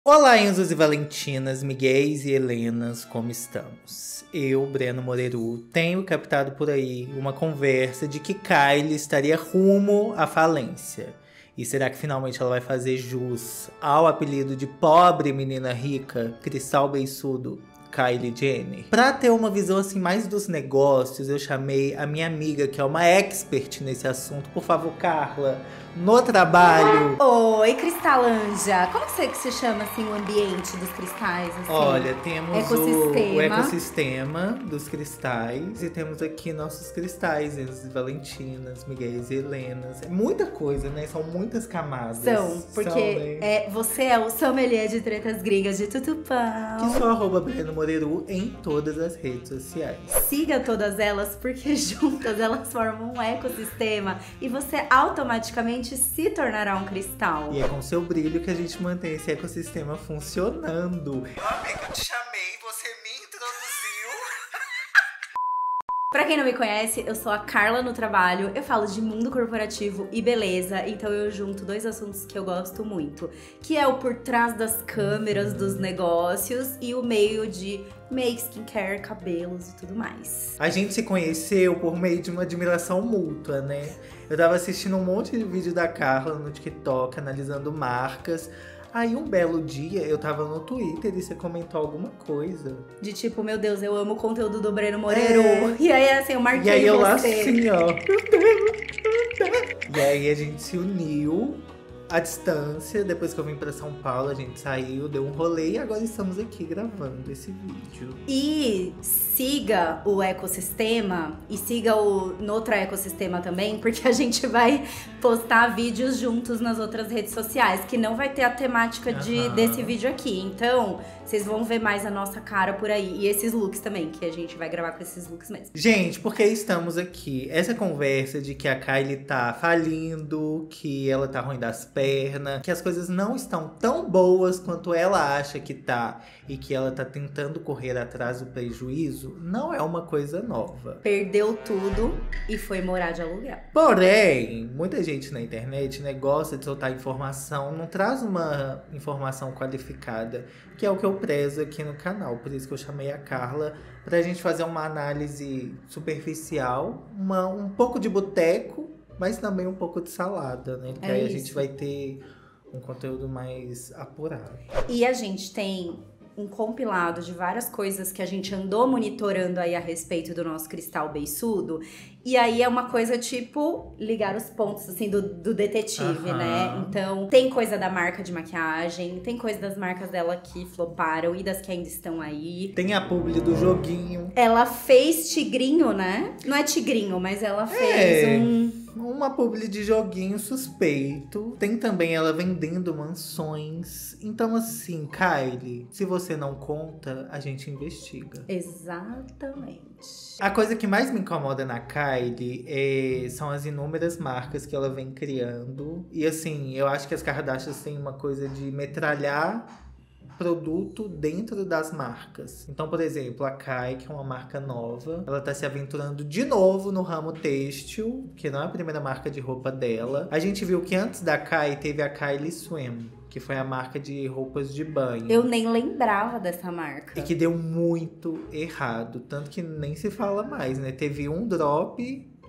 Olá, Enzos e Valentinas, Miguéis e Helenas, como estamos? Eu, Breno Moreru, tenho captado por aí uma conversa de que Kylie estaria rumo à falência. E será que finalmente ela vai fazer jus ao apelido de pobre menina rica, cristal beiçudo, Kylie Jenner? Pra ter uma visão assim mais dos negócios, eu chamei a minha amiga, que é uma expert nesse assunto. Por favor, Carla, no trabalho. Oi, Cristalanja. Como que se chama assim o ambiente dos cristais? Assim? Olha, temos Ecossistema. o ecossistema dos cristais e temos aqui nossos cristais, as Valentinas, Miguéis e Helenas. É muita coisa, né? São muitas camadas. São, porque né? você é o sommelier de tretas gringas de Tutupão. Que sou @Breno Moreru em todas as redes sociais. Siga todas elas, porque juntas elas formam um ecossistema e você automaticamente se tornará um cristal. E é com seu brilho que a gente mantém esse ecossistema funcionando. Meu amigo, eu te chamei, você me introduziu. Pra quem não me conhece, eu sou a Carla no trabalho, eu falo de mundo corporativo e beleza, então eu junto dois assuntos que eu gosto muito, que é o por trás das câmeras dos negócios e o meio de make, skincare, cabelos e tudo mais. A gente se conheceu por meio de uma admiração mútua, né? Eu tava assistindo um monte de vídeo da Carla no TikTok, analisando marcas. Aí um belo dia eu tava no Twitter e você comentou alguma coisa. De tipo, meu Deus, eu amo o conteúdo do Breno Moreru. E aí assim, eu marquei E aí eu você. lá assim, ó. E aí a gente se uniu à distância. Depois que eu vim pra São Paulo, a gente saiu, deu um rolê e agora estamos aqui gravando esse vídeo. E siga o ecossistema e siga o Noutra Ecossistema também, porque a gente vai postar vídeos juntos nas outras redes sociais, que não vai ter a temática desse vídeo aqui. Então, vocês vão ver mais a nossa cara por aí. E esses looks também, que a gente vai gravar com esses looks mesmo. Gente, porque estamos aqui? Essa conversa de que a Kylie tá falindo, que ela tá ruim das pernas, que as coisas não estão tão boas quanto ela acha que tá, e que ela tá tentando correr atrás do prejuízo, não é uma coisa nova. Perdeu tudo e foi morar de aluguel. Porém, muita gente na internet, né, gosta de soltar informação, não traz uma informação qualificada, que é o que eu prezo aqui no canal. Por isso que eu chamei a Carla, pra gente fazer uma análise superficial, um pouco de boteco, mas também um pouco de salada, né? Porque aí a gente vai ter um conteúdo mais apurado. E a gente tem um compilado de várias coisas que a gente andou monitorando aí a respeito do nosso cristal beiçudo. E aí é uma coisa tipo ligar os pontos assim do detetive, né? Então tem coisa da marca de maquiagem, tem coisa das marcas dela que floparam e das que ainda estão aí. Tem a publi do joguinho. Ela fez tigrinho, né? Não é tigrinho, mas ela fez uma publi de joguinho suspeito. Tem também ela vendendo mansões. Então assim, Kylie, se você não conta, a gente investiga. Exatamente. A coisa que mais me incomoda na Kylie são as inúmeras marcas que ela vem criando. E assim, eu acho que as Kardashians têm uma coisa de metralhar produto dentro das marcas. Então, por exemplo, a Kai, que é uma marca nova, ela tá se aventurando de novo no ramo têxtil, que não é a primeira marca de roupa dela. A gente viu que antes da Kai teve a Kylie Swim, que foi a marca de roupas de banho. Eu nem lembrava dessa marca. E que deu muito errado, tanto que nem se fala mais, né? Teve um drop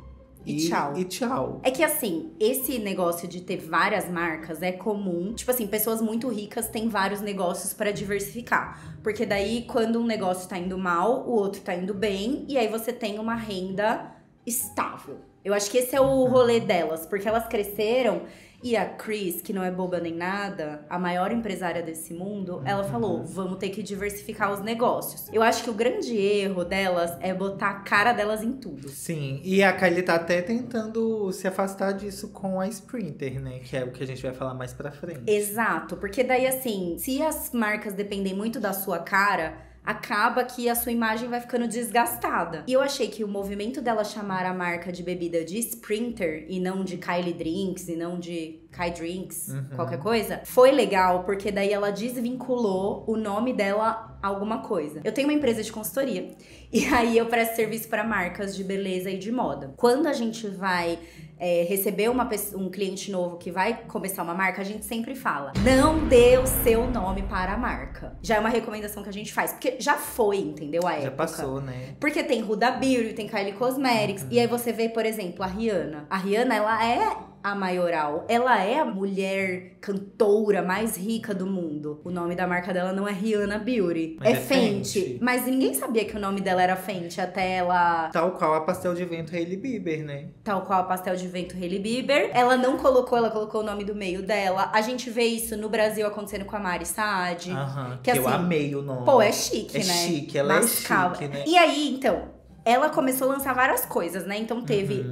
e tchau. É que assim, esse negócio de ter várias marcas é comum. Tipo assim, pessoas muito ricas têm vários negócios pra diversificar. Porque daí, quando um negócio tá indo mal, o outro tá indo bem. E aí você tem uma renda estável. Eu acho que esse é o rolê delas. Porque elas cresceram. E a Kris, que não é boba nem nada, a maior empresária desse mundo, ela falou, vamos ter que diversificar os negócios. Eu acho que o grande erro delas é botar a cara delas em tudo. Sim, e a Kylie tá até tentando se afastar disso com a Sprinter, né? Que é o que a gente vai falar mais pra frente. Exato, porque daí assim, se as marcas dependem muito da sua cara, acaba que a sua imagem vai ficando desgastada. E eu achei que o movimento dela chamar a marca de bebida de Sprinter e não de Kylie Drinks e não de Kai Drinks, qualquer coisa, foi legal, porque daí ela desvinculou o nome dela alguma coisa. Eu tenho uma empresa de consultoria e aí eu presto serviço para marcas de beleza e de moda. Quando a gente vai receber um cliente novo que vai começar uma marca, a gente sempre fala: não dê o seu nome para a marca. Já é uma recomendação que a gente faz, porque já foi, entendeu? A época. Já passou, né? Porque tem Huda Beauty, tem Kylie Cosmetics, e aí você vê, por exemplo, a Rihanna. A Rihanna, ela é a maioral. Ela é a mulher cantora mais rica do mundo. O nome da marca dela não é Rihanna Beauty. Mas é é Fenty. Fenty. Mas ninguém sabia que o nome dela era Fenty até ela... Tal qual a pastel de vento Hailey Bieber, né? Tal qual a pastel de vento Hailey Bieber. Ela não colocou, ela colocou o nome do meio dela. A gente vê isso no Brasil acontecendo com a Mari Saad. Que assim, eu amei o nome. Pô, é chique, né? É chique, ela é chique, né? E aí, então, ela começou a lançar várias coisas, né? Então teve...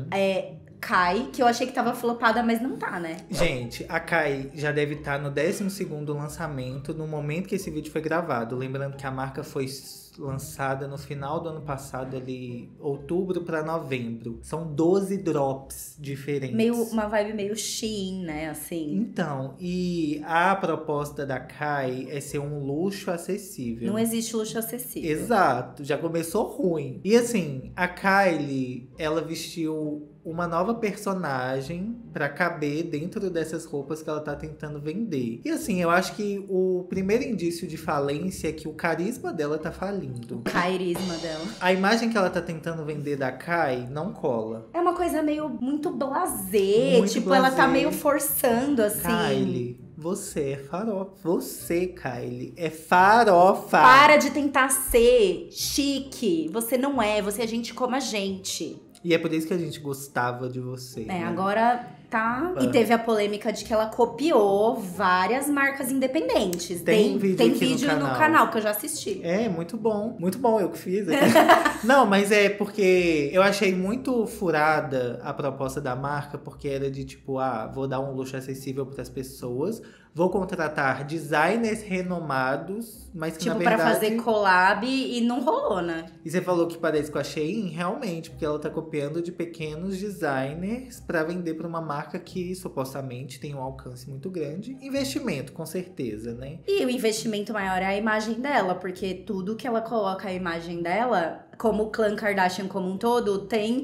Kai, que eu achei que tava flopada, mas não tá, né? Gente, a Kai já deve estar no 12º lançamento no momento que esse vídeo foi gravado. Lembrando que a marca foi lançada no final do ano passado, ali, outubro pra novembro. São 12 drops diferentes. Uma vibe meio Shein, né, assim. Então, e a proposta da Kai é ser um luxo acessível. Não existe luxo acessível. Exato, já começou ruim. E assim, a Kylie, ela vestiu uma nova personagem pra caber dentro dessas roupas que ela tá tentando vender. E assim, eu acho que o primeiro indício de falência é que o carisma dela tá falindo. O carisma dela. A imagem que ela tá tentando vender da Kai não cola. É uma coisa meio muito blasé. Muito tipo, blasé. ela tá meio forçando, assim. Kylie, você é farofa. Você, Kylie, é farofa. Para de tentar ser chique. Você não é. Você é gente como a gente. E é por isso que a gente gostava de você. É, né? agora tá... E teve a polêmica de que ela copiou várias marcas independentes. Tem vídeo aqui no canal que eu já assisti. É, muito bom. Muito bom, eu que fiz. Não, mas é porque eu achei muito furada a proposta da marca, porque era de tipo, vou dar um luxo acessível para as pessoas, vou contratar designers renomados, mas que tipo, na verdade... pra fazer collab e não rolou, né? E você falou que parece com a Shein, realmente, porque ela tá copiando de pequenos designers pra vender pra uma marca que supostamente tem um alcance muito grande. Investimento, com certeza, né? E o investimento maior é a imagem dela, porque tudo que ela coloca a imagem dela, como o clã Kardashian como um todo, tem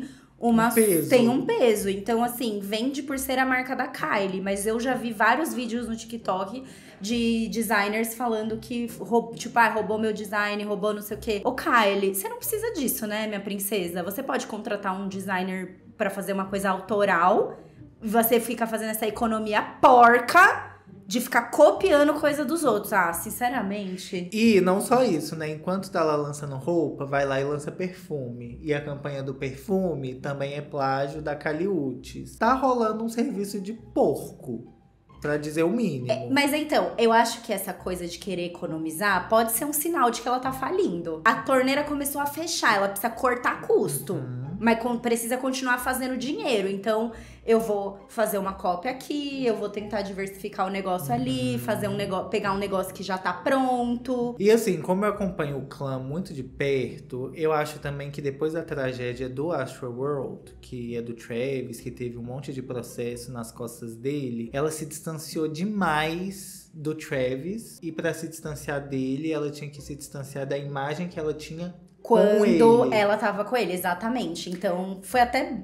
um peso. Então, assim, vende por ser a marca da Kylie. Mas eu já vi vários vídeos no TikTok de designers falando que, roubou meu design, roubou não sei o quê. Ô, Kylie, você não precisa disso, né, minha princesa? Você pode contratar um designer pra fazer uma coisa autoral. Você fica fazendo essa economia porca de ficar copiando coisa dos outros. Sinceramente. E não só isso, né? Enquanto tá lá lançando roupa, vai lá e lança perfume. E a campanha do perfume também é plágio da Caliutes. Tá rolando um serviço de porco, pra dizer o mínimo. Mas então, eu acho que essa coisa de querer economizar pode ser um sinal de que ela tá falindo. A torneira começou a fechar, ela precisa cortar custo. Mas precisa continuar fazendo dinheiro. Então, eu vou fazer uma cópia aqui, eu vou tentar diversificar o negócio ali, fazer pegar um negócio que já tá pronto. E assim, como eu acompanho o clã muito de perto, eu acho também que depois da tragédia do Astroworld, que é do Travis, que teve um monte de processo nas costas dele, ela se distanciou demais do Travis. E pra se distanciar dele, ela tinha que se distanciar da imagem que ela tinha quando ela tava com ele, exatamente. Então, foi até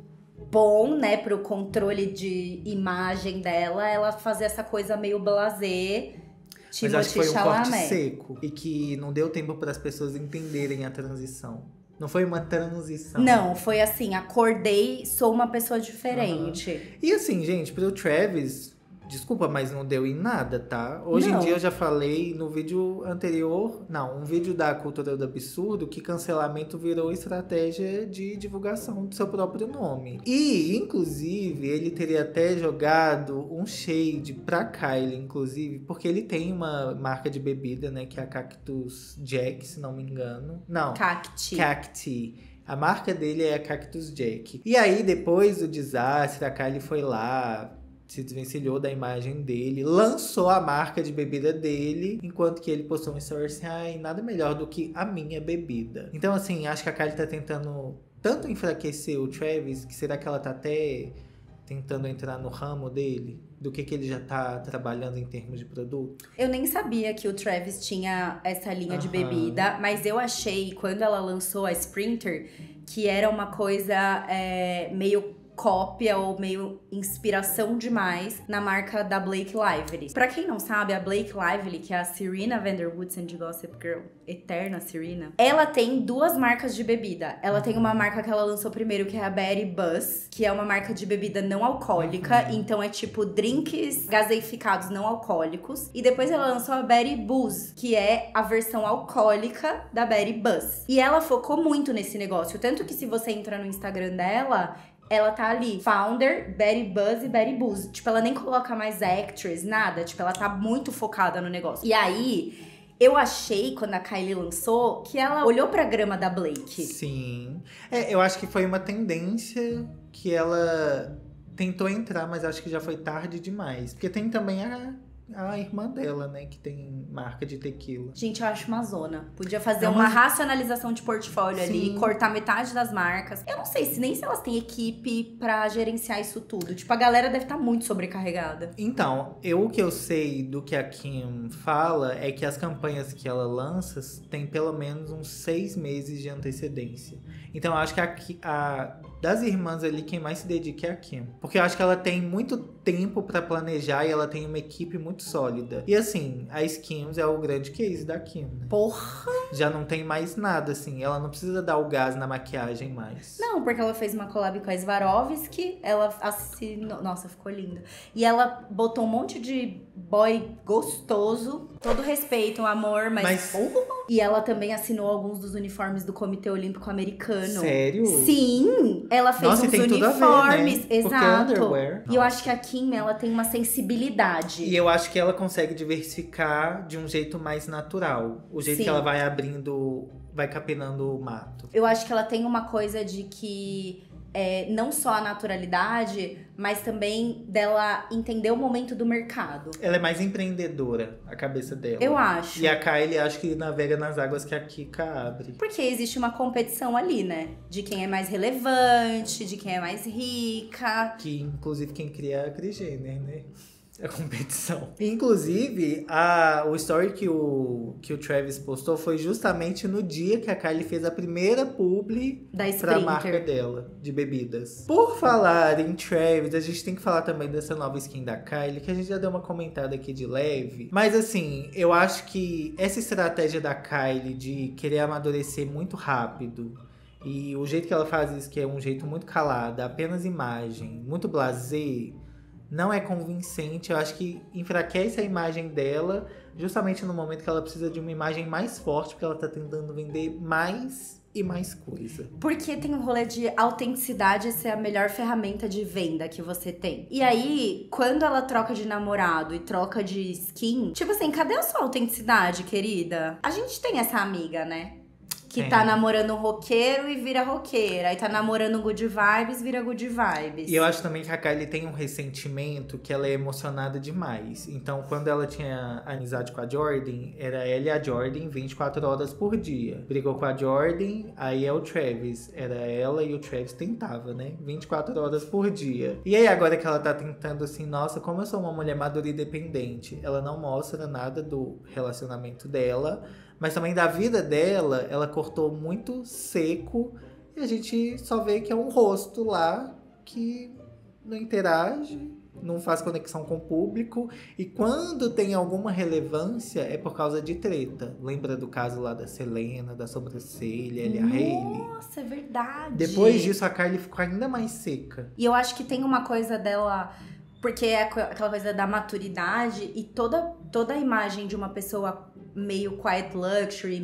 bom, né, pro controle de imagem dela, ela fazer essa coisa meio blasé. Mas acho que foi um corte seco e que não deu tempo para as pessoas entenderem a transição. Não foi uma transição. Não, foi assim, acordei, sou uma pessoa diferente. E assim, gente, pro Travis... Desculpa, mas não deu em nada, tá? Hoje em dia eu já falei no vídeo anterior, um vídeo da Cultura do Absurdo, que cancelamento virou estratégia de divulgação do seu próprio nome. E, inclusive, ele teria até jogado um shade pra Kylie, inclusive, porque ele tem uma marca de bebida, né, que é a Cactus Jack, se não me engano. Não, Cacti. A marca dele é a Cactus Jack. E aí, depois do desastre, a Kylie foi lá... se desvencilhou da imagem dele, lançou a marca de bebida dele, enquanto que ele postou um story assim, nada melhor do que a minha bebida. Então, assim, acho que a Kylie tá tentando tanto enfraquecer o Travis, que será que ela tá até tentando entrar no ramo dele? do que ele já tá trabalhando em termos de produto? Eu nem sabia que o Travis tinha essa linha de bebida, mas eu achei, quando ela lançou a Sprinter, que era uma coisa meio cópia ou meio inspiração demais na marca da Blake Lively. Pra quem não sabe, a Blake Lively, que é a Serena Van Der Woodsen de Gossip Girl, eterna Serena, ela tem 2 marcas de bebida. Ela tem uma marca que ela lançou primeiro, que é a Betty Buzz, que é uma marca de bebida não alcoólica, então é tipo drinks gaseificados não alcoólicos. E depois ela lançou a Betty Booze, que é a versão alcoólica da Betty Buzz. E ela focou muito nesse negócio, tanto que se você entra no Instagram dela, ela tá ali, founder, Betty Buzz e Betty Booze. Tipo, ela nem coloca mais actress, nada. Tipo, ela tá muito focada no negócio. E aí, eu achei, quando a Kylie lançou, que ela olhou pra grama da Blake. Sim. Eu acho que foi uma tendência que ela tentou entrar, mas acho que já foi tarde demais. Porque tem também a irmã dela, né, que tem marca de tequila. Gente, eu acho uma zona. Podia fazer uma racionalização de portfólio ali, cortar metade das marcas. Eu não sei se elas têm equipe pra gerenciar isso tudo. Tipo, a galera deve estar muito sobrecarregada. Então, o que eu sei do que a Kim fala é que as campanhas que ela lança tem pelo menos uns 6 meses de antecedência. Então, eu acho que das irmãs ali, quem mais se dedica é a Kim. Porque eu acho que ela tem muito tempo pra planejar e ela tem uma equipe muito sólida. E assim, a Skims é o grande case da Kim, né? Porra! Já não tem mais nada, assim. Ela não precisa dar o gás na maquiagem mais. Não, porque ela fez uma collab com a Swarovski, ela assinou... Nossa, ficou linda. E ela botou um monte de boy gostoso. Todo respeito, amor, mas... E ela também assinou alguns dos uniformes do Comitê Olímpico Americano. Sério? Sim! Ela fez uns tem uniformes. tudo a ver, né? Exato. Underwear. E eu acho que a Kim, ela tem uma sensibilidade. E eu acho que ela consegue diversificar de um jeito mais natural. O jeito que ela vai abrindo, vai capinando o mato. Eu acho que ela tem uma coisa de que... não só a naturalidade, mas também dela entender o momento do mercado. Ela é mais empreendedora, a cabeça dela. Eu acho. E a Kylie, acho que navega nas águas que a Kika abre. Porque existe uma competição ali, né? De quem é mais relevante, de quem é mais rica. Que, inclusive, quem cria é a Kris Jenner, né? A competição. Inclusive, o story que o Travis postou foi justamente no dia que a Kylie fez a primeira publi pra marca dela, de bebidas. Por falar em Travis, a gente tem que falar também dessa nova skin da Kylie, que a gente já deu uma comentada aqui de leve. Mas assim, eu acho que essa estratégia da Kylie de querer amadurecer muito rápido, e o jeito que ela faz isso, que é um jeito muito calado, apenas imagem, muito blasé, não é convincente. Eu acho que enfraquece a imagem dela justamente no momento que ela precisa de uma imagem mais forte, porque ela tá tentando vender mais e mais coisa. Porque tem um rolê de autenticidade ser a melhor ferramenta de venda que você tem. E aí, quando ela troca de namorado e troca de skin, tipo assim, cadê a sua autenticidade, querida? A gente tem essa amiga, né? Que tá namorando um roqueiro e vira roqueira. Aí tá namorando um good vibes, vira good vibes. E eu acho também que a Kylie tem um ressentimento, que ela é emocionada demais. Então, quando ela tinha amizade com a Jordan, era ela e a Jordan 24 horas por dia. Brigou com a Jordan, aí é o Travis. Era ela e o Travis tentava, né? 24 horas por dia. E aí, agora que ela tá tentando assim, nossa, como eu sou uma mulher madura e independente, ela não mostra nada do relacionamento dela, mas também da vida dela, ela cortou muito seco. E a gente só vê que é um rosto lá que não interage, não faz conexão com o público. E quando tem alguma relevância, é por causa de treta. Lembra do caso lá da Selena, da sobrancelha, e a Hailey? Nossa, é verdade. Depois disso, a Kylie ficou ainda mais seca. E eu acho que tem uma coisa dela... Porque é aquela coisa da maturidade e toda a imagem de uma pessoa meio quiet luxury,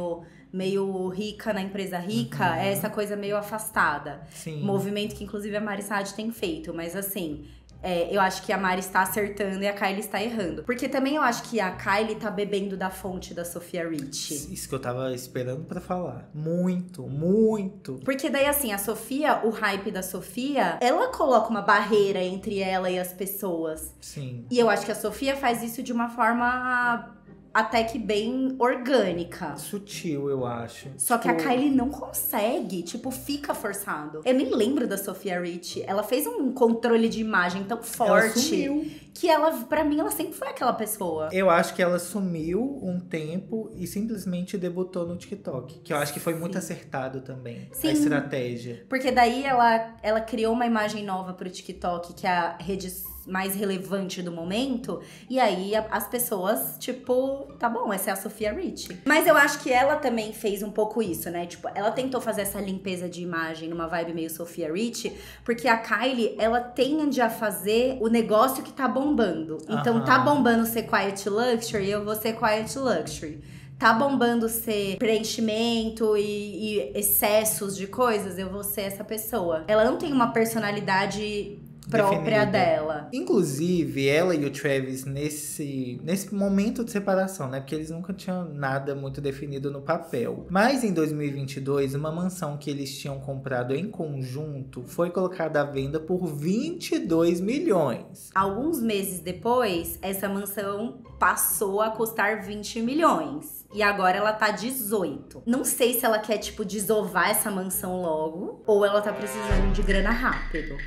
meio rica na empresa rica, é essa coisa meio afastada. Sim. Movimento que inclusive a Mari Saad tem feito, mas assim... eu acho que a Mari está acertando e a Kylie está errando. Porque também eu acho que a Kylie tá bebendo da fonte da Sofia Richie. Isso que eu tava esperando pra falar. Muito, muito. Porque daí, assim, a Sofia, o hype da Sofia, ela coloca uma barreira entre ela e as pessoas. Sim. E eu acho que a Sofia faz isso de uma forma até que bem orgânica. Sutil, eu acho. Só que a Kylie não consegue, tipo, fica forçado. Eu nem lembro da Sofia Richie. Ela fez um controle de imagem tão forte Ela sumiu. que ela, pra mim, ela sempre foi aquela pessoa. Eu acho que ela sumiu um tempo e simplesmente debutou no TikTok. Que eu acho que foi muito acertado também. Sim. A estratégia. Porque daí ela criou uma imagem nova pro TikTok, que é a rede mais relevante do momento. E aí as pessoas, tipo, tá bom, essa é a Sofia Richie. Mas eu acho que ela também fez um pouco isso, né? Tipo, ela tentou fazer essa limpeza de imagem numa vibe meio Sofia Richie, porque a Kylie, ela tende a fazer o negócio que tá bombando. Então, tá bombando ser Quiet Luxury, eu vou ser Quiet Luxury. Tá bombando ser preenchimento e excessos de coisas, eu vou ser essa pessoa. Ela não tem uma personalidade própria Definida. dela. Inclusive, ela e o Travis nesse momento de separação, né? Porque eles nunca tinham nada muito definido no papel. Mas em 2022, uma mansão que eles tinham comprado em conjunto foi colocada à venda por 22 milhões. Alguns meses depois, essa mansão passou a custar 20 milhões. E agora ela tá 18. Não sei se ela quer, tipo, desovar essa mansão logo, ou ela tá precisando de grana rápido.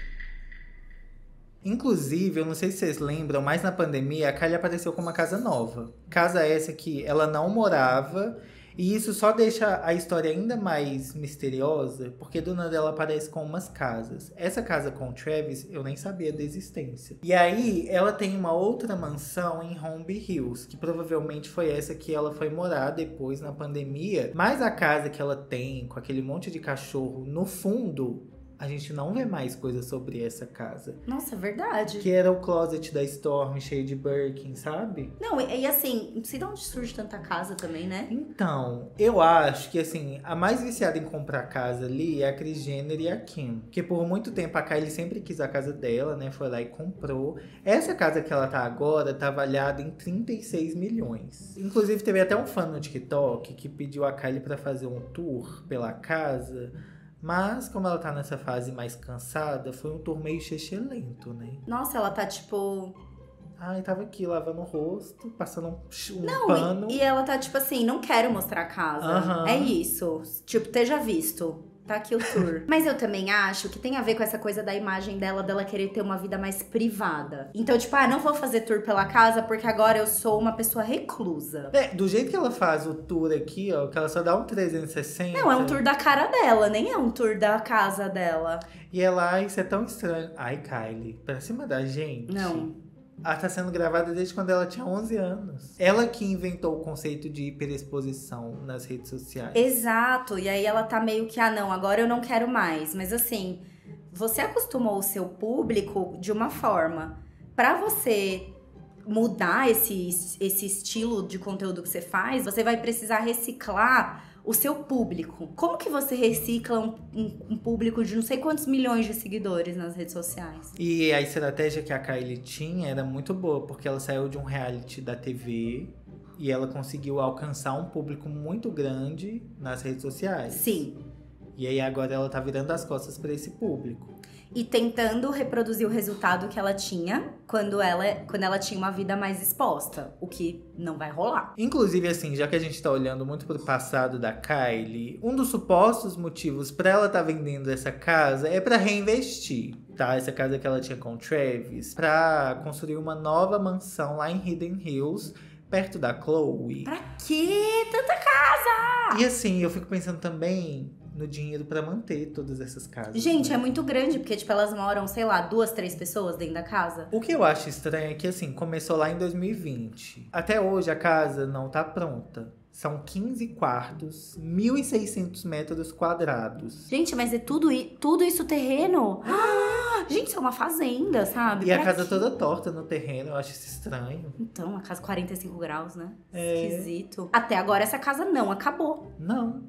Inclusive, eu não sei se vocês lembram, mas na pandemia a Kylie apareceu com uma casa nova. Casa essa que ela não morava. E isso só deixa a história ainda mais misteriosa, porque do nada ela aparece com umas casas. Essa casa com o Travis, eu nem sabia da existência. E aí, ela tem uma outra mansão em Holmby Hills, que provavelmente foi essa que ela foi morar depois na pandemia. Mas a casa que ela tem, com aquele monte de cachorro no fundo, a gente não vê mais coisa sobre essa casa. Nossa, é verdade. Que era o closet da Storm, cheio de Birkin, sabe? Não, e assim, não sei de onde surge tanta casa também, né? Então, eu acho que, assim, a mais viciada em comprar casa ali é a Kris Jenner e a Kim. Porque por muito tempo a Kylie sempre quis a casa dela, né? Foi lá e comprou. Essa casa que ela tá agora tá avaliada em 36 milhões. Inclusive, teve até um fã no TikTok que pediu a Kylie pra fazer um tour pela casa. Mas, como ela tá nessa fase mais cansada, foi um tour meio lento, né? Nossa, ela tá tipo... Ai, tava aqui lavando o rosto, passando um Não, pano. e ela tá tipo assim, não quero mostrar a casa. É isso. Tipo, esteja visto. Tá aqui o tour. Mas eu também acho que tem a ver com essa coisa da imagem dela querer ter uma vida mais privada. Então, tipo, não vou fazer tour pela casa porque agora eu sou uma pessoa reclusa. Do jeito que ela faz o tour aqui, ó, que ela só dá um 360. Não, é um tour da cara dela, nem é um tour da casa dela. E ela, isso é tão estranho. Ai, Kylie, pra cima da gente. Não. Ela tá sendo gravada desde quando ela tinha 11 anos. Ela que inventou o conceito de hiperexposição nas redes sociais. Exato, e aí ela tá meio que, não, agora eu não quero mais. Mas assim, você acostumou o seu público de uma forma. Pra você mudar esse estilo de conteúdo que você faz, você vai precisar reciclar o seu público. Como que você recicla um público de não sei quantos milhões de seguidores nas redes sociais? E a estratégia que a Kylie tinha era muito boa, porque ela saiu de um reality da TV e ela conseguiu alcançar um público muito grande nas redes sociais. Sim. E aí agora ela tá virando as costas pra esse público. E tentando reproduzir o resultado que ela tinha quando ela tinha uma vida mais exposta. O que não vai rolar. Inclusive, assim, já que a gente tá olhando muito pro passado da Kylie, um dos supostos motivos pra ela tá vendendo essa casa é pra reinvestir, tá? Essa casa que ela tinha com o Travis, pra construir uma nova mansão lá em Hidden Hills, perto da Khloe. Pra quê? Tanta casa! E assim, eu fico pensando também no dinheiro pra manter todas essas casas. Gente, né? é muito grande, porque, tipo, elas moram, sei lá, 2, 3 pessoas dentro da casa. O que eu acho estranho é que, assim, começou lá em 2020. Até hoje a casa não tá pronta. São 15 quartos, 1.600 metros quadrados. Gente, mas é tudo isso terreno? Gente, isso é uma fazenda, sabe? E a Pra casa quê? toda torta no terreno, eu acho isso estranho. Então, a casa 45 graus, né? É. Esquisito. Até agora essa casa não acabou. Não.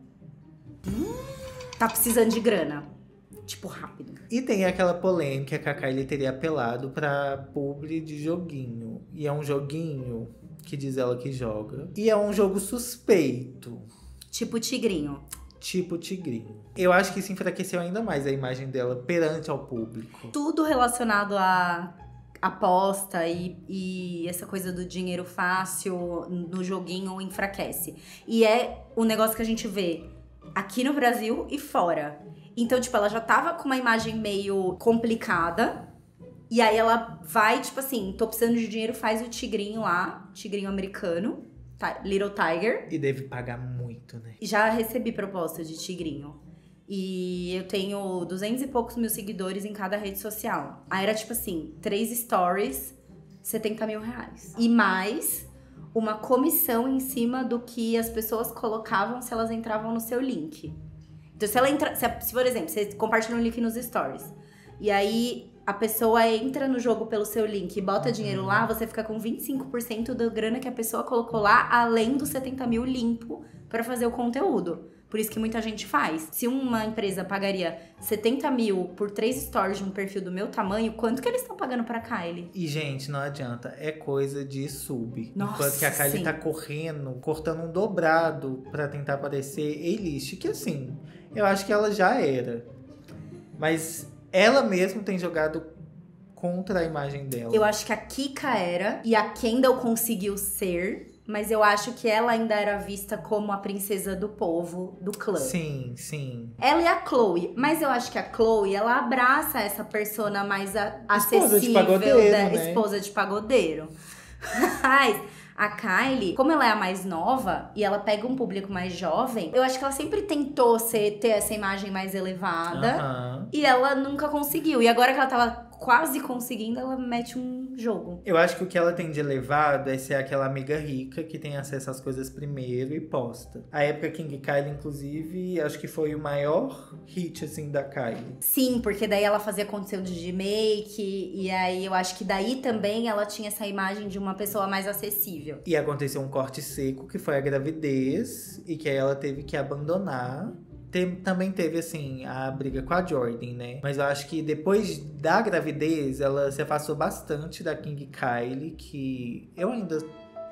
Tá precisando de grana. Tipo, rápido. E tem aquela polêmica que a Kylie teria apelado pra publi de joguinho. E é um joguinho que diz ela que joga. E é um jogo suspeito. Tipo tigrinho. Tipo tigrinho. Eu acho que isso enfraqueceu ainda mais a imagem dela perante ao público. Tudo relacionado a aposta e essa coisa do dinheiro fácil no joguinho enfraquece. E é um negócio que a gente vê aqui no Brasil e fora. Então, tipo, ela já tava com uma imagem meio complicada. E aí ela vai, tipo assim, tô precisando de dinheiro, faz o tigrinho lá, tigrinho americano, Little Tiger. E deve pagar muito, né? Já recebi proposta de tigrinho. E eu tenho 200 e poucos mil seguidores em cada rede social. Aí era tipo assim, 3 stories, 70 mil reais. E mais uma comissão em cima do que as pessoas colocavam se elas entravam no seu link. Então, se ela entra, se por exemplo, você compartilha um link nos stories, e aí a pessoa entra no jogo pelo seu link e bota dinheiro lá, você fica com 25% da grana que a pessoa colocou lá, além dos 70 mil limpo pra fazer o conteúdo. Por isso que muita gente faz. Se uma empresa pagaria 70 mil por 3 stories de um perfil do meu tamanho, quanto que eles estão pagando pra Kylie? E, gente, não adianta. É coisa de sub. Nossa, enquanto que a Kylie sim. tá cortando um dobrado pra tentar parecer A-list. Que, assim, eu acho que ela já era. Mas ela mesma tem jogado contra a imagem dela. Eu acho que a Kika era, e a Kendall conseguiu ser... Mas eu acho que ela ainda era vista como a princesa do povo, do clã. Sim, sim. Ela e a Chloe. Mas eu acho que a Chloe, ela abraça essa persona mais acessível. Esposa de pagodeiro, da né? esposa de pagodeiro. Mas a Kylie, como ela é a mais nova e ela pega um público mais jovem, eu acho que ela sempre tentou ter essa imagem mais elevada. Aham. E ela nunca conseguiu. E agora que ela tava quase conseguindo, ela mete um jogo. Eu acho que o que ela tem de elevado é ser aquela amiga rica que tem acesso às coisas primeiro e posta. A época King Kylie, inclusive, acho que foi o maior hit, assim, da Kylie. Sim, porque daí ela fazia conteúdo de make, e aí eu acho que daí também ela tinha essa imagem de uma pessoa mais acessível. E aconteceu um corte seco, que foi a gravidez, e que aí ela teve que abandonar. Também teve, assim, a briga com a Jordan, né? Mas eu acho que depois da gravidez, ela se afastou bastante da King Kylie, que eu ainda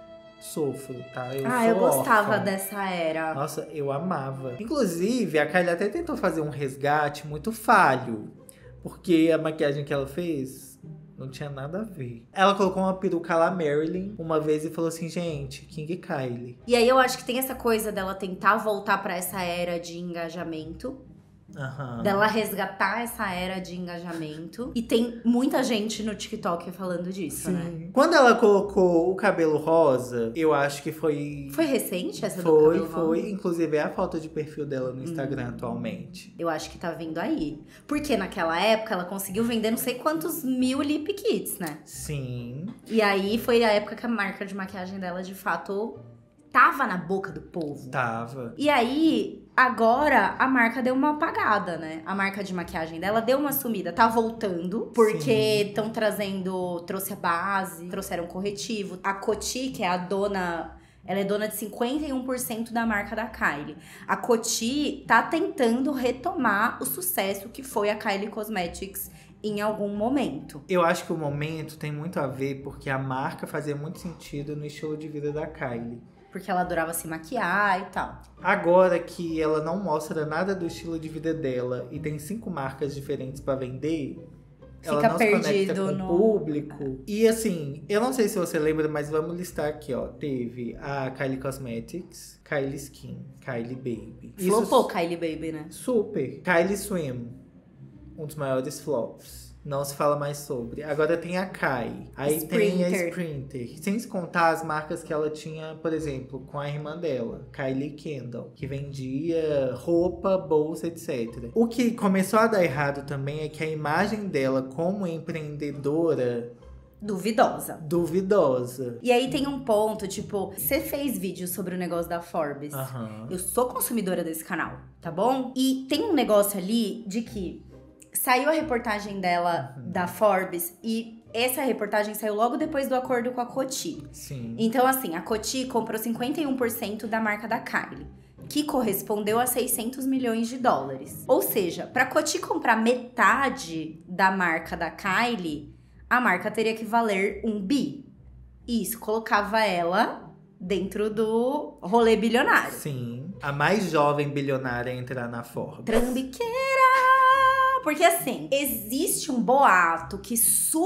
sofro, tá? Eu gostava órfã. dessa era. Nossa, eu amava. Inclusive, a Kylie até tentou fazer um resgate muito falho. Porque a maquiagem que ela fez não tinha nada a ver. Ela colocou uma peruca lá Marilyn uma vez e falou assim, gente, King Kylie. E aí eu acho que tem essa coisa dela tentar voltar pra essa era de engajamento. Aham. Dela resgatar essa era de engajamento. E tem muita gente no TikTok falando disso, né? Sim. Quando ela colocou o cabelo rosa, eu acho que foi... Foi recente essa do cabelo rosa? Foi. Inclusive, é a foto de perfil dela no Instagram atualmente. Eu acho que tá vindo aí. Porque naquela época ela conseguiu vender não sei quantos mil lip kits, né? Sim. E aí foi a época que a marca de maquiagem dela, de fato, tava na boca do povo. Tava. E aí, agora, a marca deu uma apagada, né? A marca de maquiagem dela deu uma sumida. Tá voltando, porque estão trazendo... Trouxe a base, trouxeram corretivo. A Coty, que é a dona... Ela é dona de 51% da marca da Kylie. A Coty tá tentando retomar o sucesso que foi a Kylie Cosmetics em algum momento. Eu acho que o momento tem muito a ver porque a marca fazia muito sentido no estilo de vida da Kylie. Porque ela adorava se maquiar e tal. Agora que ela não mostra nada do estilo de vida dela e tem 5 marcas diferentes pra vender, ela Fica não se conecta perdido com no o público. E assim, eu não sei se você lembra, mas vamos listar aqui, ó. Teve a Kylie Cosmetics, Kylie Skin, Kylie Baby. Flopou Kylie Baby, né? Super. Kylie Swim, um dos maiores flops. Não se fala mais sobre. Agora tem a Kai. Aí tem a Sprinter. Sem se contar as marcas que ela tinha, por exemplo, com a irmã dela, Kylie Kendall, que vendia roupa, bolsa, etc. O que começou a dar errado também é que a imagem dela como empreendedora... Duvidosa. E aí tem um ponto, tipo, você fez vídeo sobre o negócio da Forbes. Eu sou consumidora desse canal, tá bom? E tem um negócio ali de que saiu a reportagem dela da Forbes e essa reportagem saiu logo depois do acordo com a Coty. Sim. Então, assim, a Coty comprou 51% da marca da Kylie, que correspondeu a 600 milhões de dólares. Ou seja, pra Coty comprar metade da marca da Kylie, a marca teria que valer 1 bi. E isso colocava ela dentro do rolê bilionário. Sim. A mais jovem bilionária a entrar na Forbes. Trambiqueira! Porque assim, existe um boato que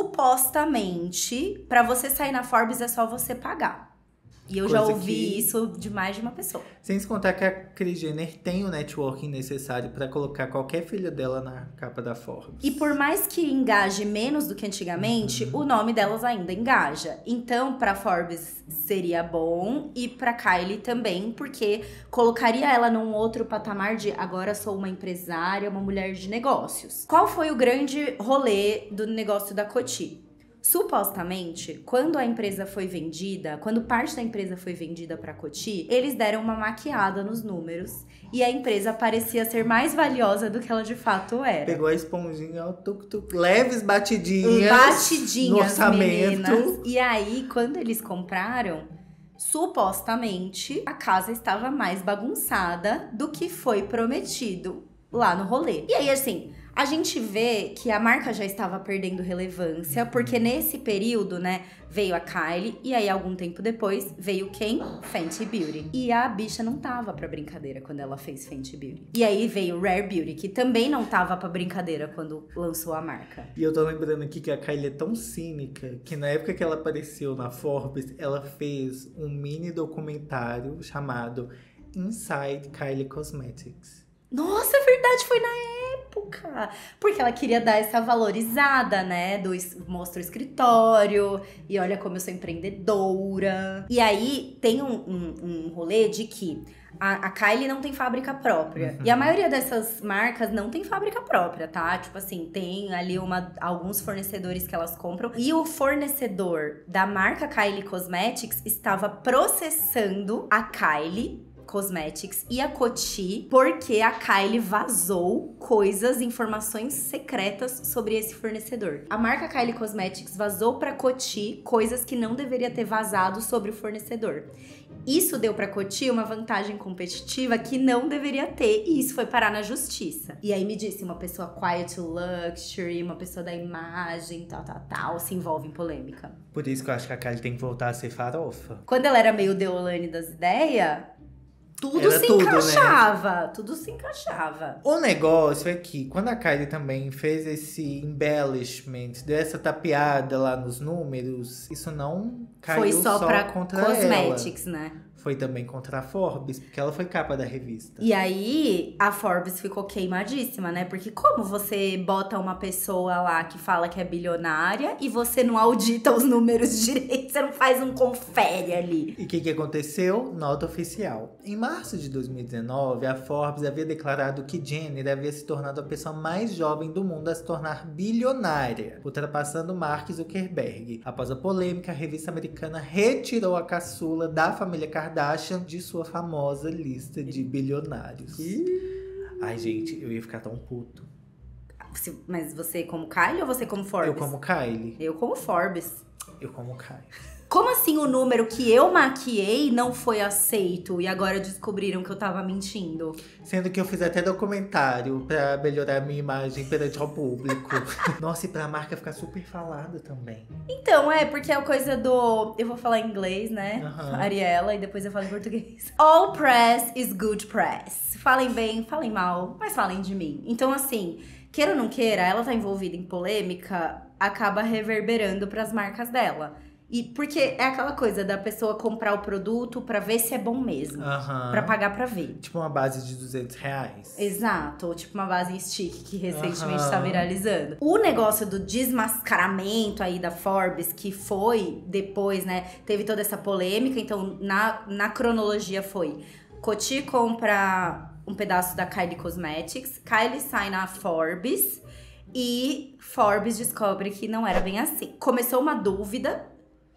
supostamente pra você sair na Forbes é só você pagar. E eu já ouvi isso de mais de uma pessoa. Sem se contar que a Kris Jenner tem o networking necessário pra colocar qualquer filho dela na capa da Forbes. E por mais que engaje menos do que antigamente, o nome delas ainda engaja. Então, pra Forbes seria bom e pra Kylie também, porque colocaria ela num outro patamar de agora sou uma empresária, uma mulher de negócios. Qual foi o grande rolê do negócio da Coty? Supostamente, quando a empresa foi vendida, quando parte da empresa foi vendida pra Coty, eles deram uma maquiada nos números e a empresa parecia ser mais valiosa do que ela de fato era. Pegou a esponjinha, ó, leves batidinhas no orçamento. Meninas. E aí, quando eles compraram, supostamente a casa estava mais bagunçada do que foi prometido lá no rolê. E aí, assim, a gente vê que a marca já estava perdendo relevância, porque nesse período, né, veio a Kylie e aí algum tempo depois veio quem? Fenty Beauty. E a bicha não tava pra brincadeira quando ela fez Fenty Beauty. E aí veio Rare Beauty, que também não tava pra brincadeira quando lançou a marca. E eu tô lembrando aqui que a Kylie é tão cínica que na época que ela apareceu na Forbes, ela fez um mini documentário chamado Inside Kylie Cosmetics. Nossa, é verdade, foi na época. Porque ela queria dar essa valorizada, né? Mostra o escritório. E olha como eu sou empreendedora. E aí, tem um rolê de que a Kylie não tem fábrica própria. E a maioria dessas marcas não tem fábrica própria, tá? Tipo assim, tem ali alguns fornecedores que elas compram. E o fornecedor da marca Kylie Cosmetics estava processando a Kylie Cosmetics e a Coty, porque a Kylie vazou informações secretas sobre esse fornecedor. A marca Kylie Cosmetics vazou pra Coty coisas que não deveria ter vazado sobre o fornecedor. Isso deu pra Coty uma vantagem competitiva que não deveria ter, e isso foi parar na justiça. E aí me disse, uma pessoa quiet luxury, uma pessoa da imagem, tal, se envolve em polêmica. Por isso que eu acho que a Kylie tem que voltar a ser farofa. Quando ela era meio Deolane das ideias, tudo Era se tudo, encaixava, né? Tudo se encaixava. O negócio é que, quando a Kylie também fez esse embellishment, deu essa tapeada lá nos números, isso não caiu foi só pra contra Cosmetics, ela. né? Foi também contra a Forbes, porque ela foi capa da revista. E aí, a Forbes ficou queimadíssima, né? Porque como você bota uma pessoa lá que fala que é bilionária e você não audita os números direito, você não faz um confere ali. E o que aconteceu? Nota oficial. Em março de 2019, a Forbes havia declarado que Jenner havia se tornado a pessoa mais jovem do mundo a se tornar bilionária, ultrapassando Mark Zuckerberg. Após a polêmica, a revista americana retirou a caçula da família Kardashian de sua famosa lista de bilionários. Ai, gente, eu ia ficar tão puto. Mas você como Kylie ou você como Forbes? Eu como Kylie. Eu como Forbes. Eu como Kylie. Como assim o número que eu maquiei não foi aceito e agora descobriram que eu tava mentindo? Sendo que eu fiz até documentário pra melhorar a minha imagem perante ao público. Nossa, e pra marca ficar super falada também. Então, porque é a coisa do... Eu vou falar em inglês, né? Ariela, e depois eu falo em português. All press is good press. Falem bem, falem mal, mas falem de mim. Então, assim, queira ou não queira, ela tá envolvida em polêmica, acaba reverberando pras marcas dela. E porque é aquela coisa da pessoa comprar o produto pra ver se é bom mesmo. Pra pagar pra ver. Tipo uma base de R$200. Exato. Ou tipo uma base em stick que recentemente tá viralizando. O negócio do desmascaramento aí da Forbes, que foi depois, né? Teve toda essa polêmica. Então, na cronologia foi... Coty compra um pedaço da Kylie Cosmetics. Kylie sai na Forbes. E Forbes descobre que não era bem assim. Começou uma dúvida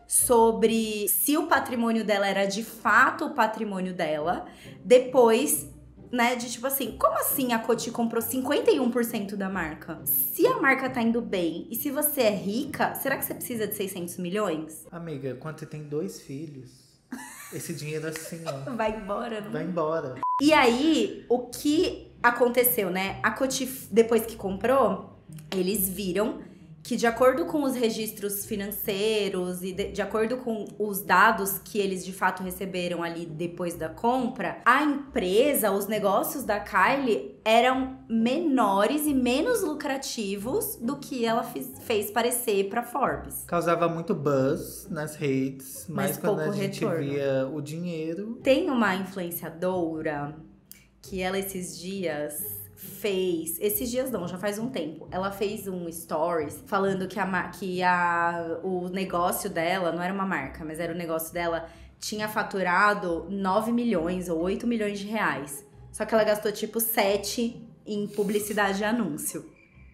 sobre se o patrimônio dela era de fato o patrimônio dela. Depois, né, de tipo assim, como assim a Coty comprou 51% da marca? Se a marca tá indo bem e se você é rica, será que você precisa de 600 milhões? Amiga, quando você tem 2 filhos, esse dinheiro assim, ó... vai embora, não? Vai embora. E aí, o que aconteceu, né? A Coty, depois que comprou, eles viram que de acordo com os registros financeiros e de acordo com os dados que eles de fato receberam ali depois da compra, a empresa, os negócios da Kylie eram menores e menos lucrativos do que ela fez parecer pra Forbes. Causava muito buzz nas redes, mas quando a gente via o dinheiro... Tem uma influenciadora que ela esses dias não, já faz um tempo, ela fez um stories falando que o negócio dela, não era uma marca, mas era o negócio dela, tinha faturado 9 milhões ou 8 milhões de reais. Só que ela gastou tipo 7 em publicidade e anúncio.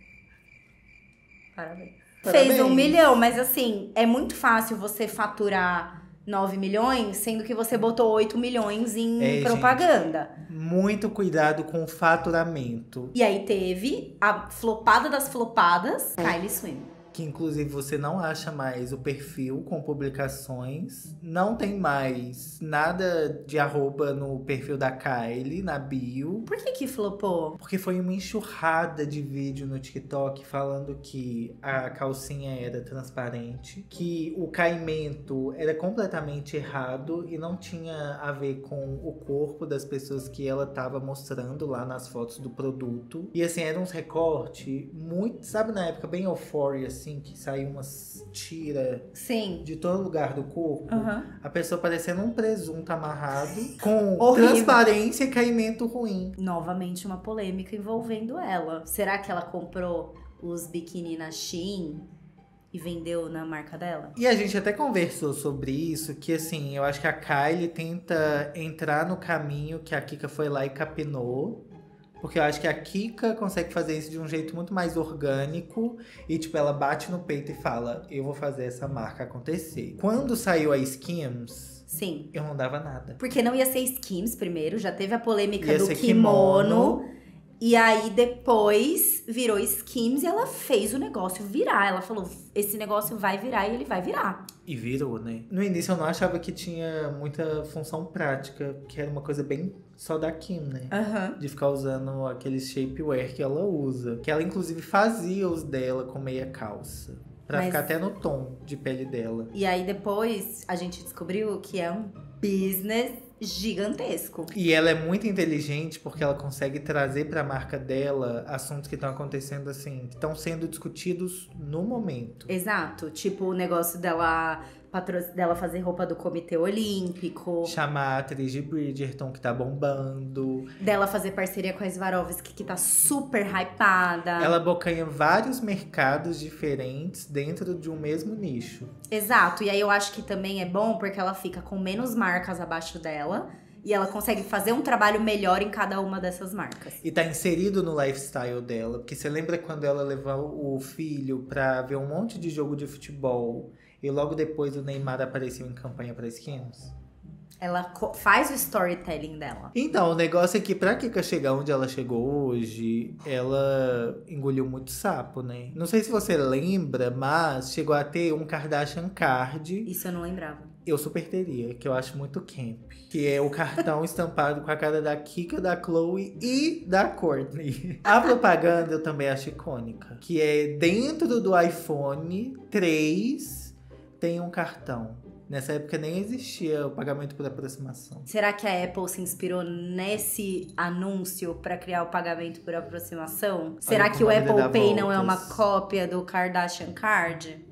Parabéns. Fez 1 milhão, mas assim, é muito fácil você faturar 9 milhões, sendo que você botou 8 milhões em propaganda. Gente, muito cuidado com o faturamento. E aí teve a flopada das flopadas, Kylie Swift. Que inclusive você não acha mais o perfil com publicações. Não tem mais nada de arroba no perfil da Kylie, na bio. Por que flopou? Porque foi uma enxurrada de vídeo no TikTok falando que a calcinha era transparente, que o caimento era completamente errado e não tinha a ver com o corpo das pessoas que ela tava mostrando lá nas fotos do produto. E assim, eram uns recortes muito, sabe, na época bem Euphoria, assim, que saiu umas tiras de todo lugar do corpo. A pessoa parecendo um presunto amarrado, com transparência e caimento ruim. Novamente uma polêmica envolvendo ela. Será que ela comprou os biquíni na Shein e vendeu na marca dela? E a gente até conversou sobre isso, que assim, eu acho que a Kylie tenta entrar no caminho que a Kika foi lá e capinou. Porque eu acho que a Kika consegue fazer isso de um jeito muito mais orgânico. E, tipo, ela bate no peito e fala, eu vou fazer essa marca acontecer. Quando saiu a Skims... Sim. Eu não dava nada. Porque não ia ser Skims primeiro, já teve a polêmica do kimono. E aí, depois, virou Skims e ela fez o negócio virar. Ela falou, esse negócio vai virar e ele vai virar. E virou, né? No início eu não achava que tinha muita função prática, que era uma coisa bem só da Kim, né? De ficar usando aqueles shapewear que ela usa. Que ela, inclusive, fazia os dela com meia calça. Pra ficar até no tom de pele dela. E aí, depois, a gente descobriu que é um business gigantesco. E ela é muito inteligente porque ela consegue trazer pra marca dela assuntos que estão acontecendo assim, que estão sendo discutidos no momento. Exato. Tipo, o negócio dela fazer roupa do Comitê Olímpico. Chamar a atriz de Bridgerton, que tá bombando. Dela fazer parceria com a Swarovski, que tá super hypada. Ela bocanha vários mercados diferentes dentro de um mesmo nicho. Exato. E aí eu acho que também é bom porque ela fica com menos marcas abaixo dela. E ela consegue fazer um trabalho melhor em cada uma dessas marcas. E tá inserido no lifestyle dela. Porque você lembra quando ela levou o filho pra ver um monte de jogo de futebol... E logo depois o Neymar apareceu em campanha pra Skims? Ela faz o storytelling dela. Então, o negócio é que pra Kika chegar onde ela chegou hoje, ela engoliu muito sapo, né? Não sei se você lembra, mas chegou a ter um Kardashian Card. Isso eu não lembrava. Eu super teria, que eu acho muito camp. Que é o cartão estampado com a cara da Kika, da Khloe e da Kourtney. A propaganda eu também acho icônica. Que é dentro do iPhone 3... tem um cartão. Nessa época nem existia o pagamento por aproximação. Será que a Apple se inspirou nesse anúncio para criar o pagamento por aproximação? Será que o Apple Pay não é uma cópia do Kardashian Card?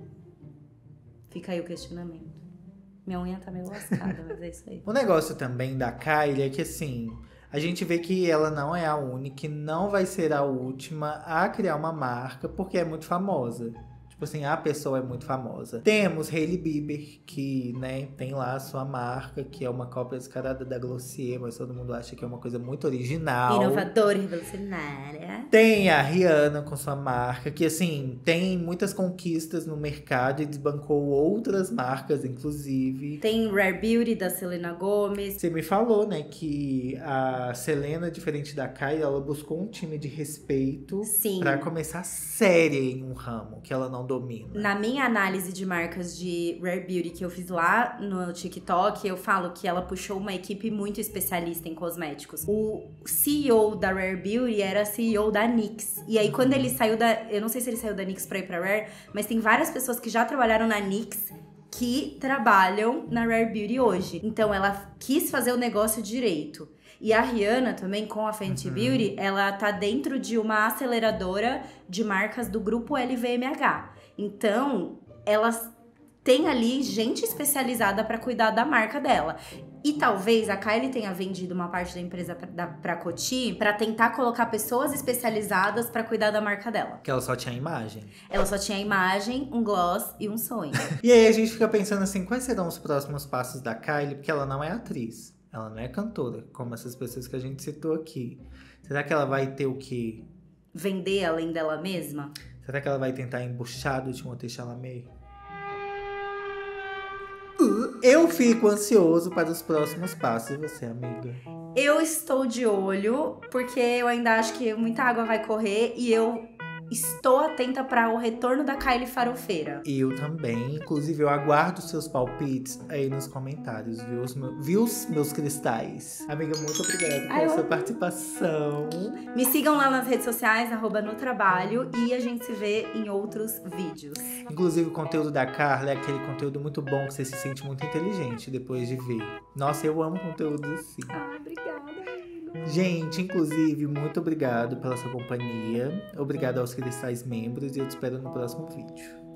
Fica aí o questionamento. Minha unha tá meio lascada, mas é isso aí. O negócio também da Kylie é que assim... a gente vê que ela não é a única e não vai ser a última a criar uma marca porque é muito famosa. Tipo assim, a pessoa é muito famosa. Temos Hailey Bieber, que, né, tem lá a sua marca, que é uma cópia descarada da Glossier, mas todo mundo acha que é uma coisa muito original. Inovadora e revolucionária. Tem a Rihanna com sua marca, que, assim, tem muitas conquistas no mercado e desbancou outras marcas, inclusive. Tem Rare Beauty, da Selena Gomez. Você me falou, né, que a Selena, diferente da Kylie, ela buscou um time de respeito. Sim. Pra começar séria em um ramo, que ela não domina. Na minha análise de marcas de Rare Beauty que eu fiz lá no TikTok, eu falo que ela puxou uma equipe muito especialista em cosméticos. O CEO da Rare Beauty era CEO da NYX. E aí, quando ele saiu da... Eu não sei se ele saiu da NYX pra ir pra Rare, mas tem várias pessoas que já trabalharam na NYX que trabalham na Rare Beauty hoje. Então, ela quis fazer o negócio direito. E a Rihanna também, com a Fenty Beauty, ela tá dentro de uma aceleradora de marcas do grupo LVMH. Então, elas têm ali gente especializada pra cuidar da marca dela. E talvez a Kylie tenha vendido uma parte da empresa pra Coty pra tentar colocar pessoas especializadas pra cuidar da marca dela. Porque ela só tinha imagem. Ela só tinha a imagem, um gloss e um sonho. E aí a gente fica pensando assim, quais serão os próximos passos da Kylie? Porque ela não é atriz. Ela não é cantora, como essas pessoas que a gente citou aqui. Será que ela vai ter o quê? Vender além dela mesma? Será que ela vai tentar embuchar do Timothée Chalamet? Eu fico ansioso para os próximos passos. E você, amiga? Eu estou de olho, porque eu ainda acho que muita água vai correr e eu estou atenta para o retorno da Kylie farofeira. Eu também. Inclusive, eu aguardo seus palpites aí nos comentários, viu os meus cristais? Amiga, muito obrigada pela sua participação. Me sigam lá nas redes sociais, @notrabalho, e a gente se vê em outros vídeos. Inclusive, o conteúdo da Carla é aquele conteúdo muito bom que você se sente muito inteligente depois de ver. Nossa, eu amo conteúdo assim. Obrigada, amigo. Gente, inclusive, muito obrigado pela sua companhia. Obrigado aos cristais membros e eu te espero no próximo vídeo.